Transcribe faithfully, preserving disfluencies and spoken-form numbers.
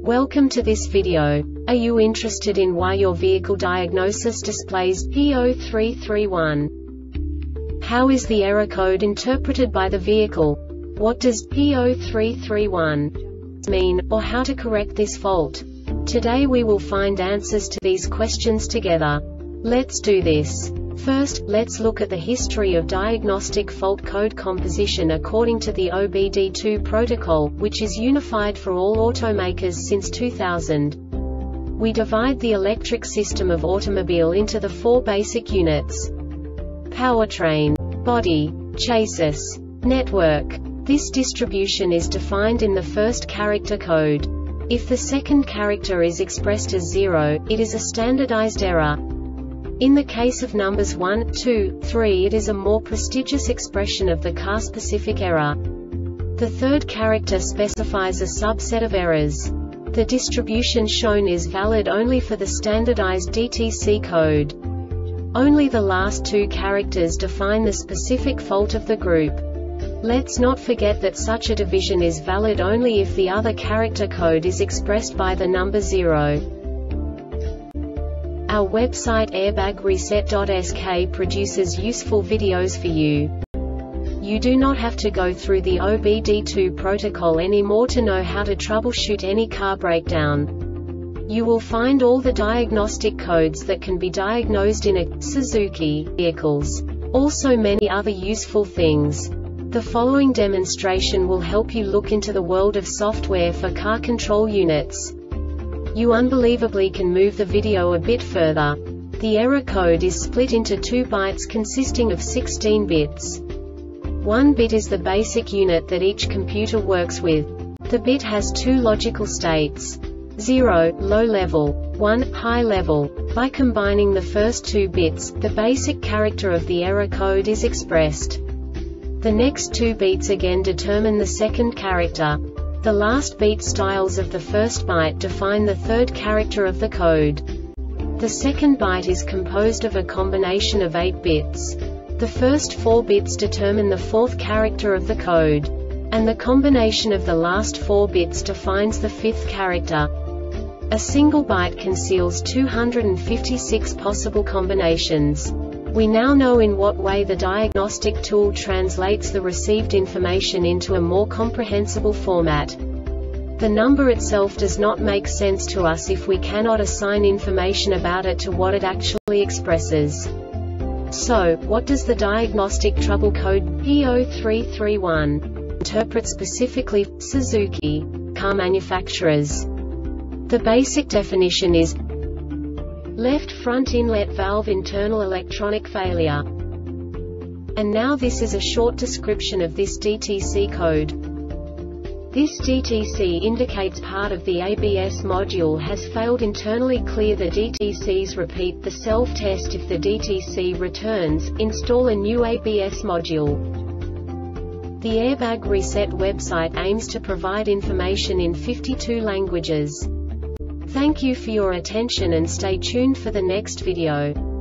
Welcome to this video. Are you interested in why your vehicle diagnosis displays P zero three three one? How is the error code interpreted by the vehicle? What does P zero three three one mean, or how to correct this fault? Today we will find answers to these questions together. Let's do this. First, let's look at the history of diagnostic fault code composition according to the O B D two protocol, which is unified for all automakers since two thousand. We divide the electric system of automobile into the four basic units: powertrain, body, chassis, network. This distribution is defined in the first character code. If the second character is expressed as zero, it is a standardized error. In the case of numbers one, two, three, it is a more prestigious expression of the car-specific error. The third character specifies a subset of errors. The distribution shown is valid only for the standardized D T C code. Only the last two characters define the specific fault of the group. Let's not forget that such a division is valid only if the other character code is expressed by the number zero. Our website airbag reset dot S K produces useful videos for you. You do not have to go through the O B D two protocol anymore to know how to troubleshoot any car breakdown. You will find all the diagnostic codes that can be diagnosed in a Suzuki vehicles. Also many other useful things. The following demonstration will help you look into the world of software for car control units. You unbelievably can move the video a bit further. The error code is split into two bytes consisting of sixteen bits. One bit is the basic unit that each computer works with. The bit has two logical states: zero, low level, one, high level. By combining the first two bits, the basic character of the error code is expressed. The next two bits again determine the second character. The last beat styles of the first byte define the third character of the code. The second byte is composed of a combination of eight bits. The first four bits determine the fourth character of the code. And the combination of the last four bits defines the fifth character. A single byte conceals two hundred fifty-six possible combinations. We now know in what way the diagnostic tool translates the received information into a more comprehensible format. The number itself does not make sense to us if we cannot assign information about it to what it actually expresses. So, what does the diagnostic trouble code P zero three three one interpret specifically for Suzuki car manufacturers? The basic definition is left front inlet valve internal electronic failure. And now this is a short description of this D T C code. This D T C indicates part of the A B S module has failed. Internally clear the D T Cs. Repeat the self-test. If the D T C returns, install a new A B S module. The Airbag Reset website aims to provide information in fifty-two languages. Thank you for your attention and stay tuned for the next video.